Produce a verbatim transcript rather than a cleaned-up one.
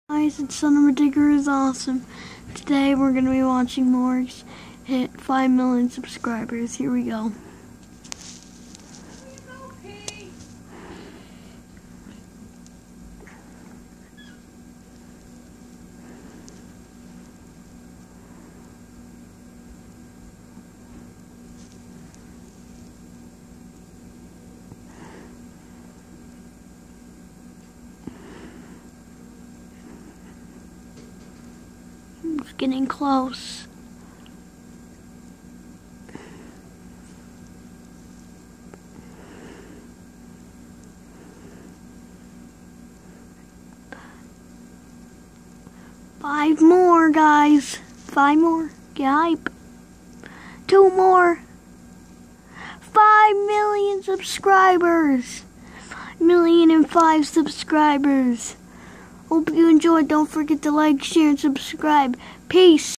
Guys, it's Son of a Digger is awesome. Today we're going to be watching Morgz hit five million subscribers. Here we go. It's getting close. Five more, guys. Five more. Get hype. Two more. Five million subscribers. Five million and five subscribers. Hope you enjoyed. Don't forget to like, share, and subscribe. Peace.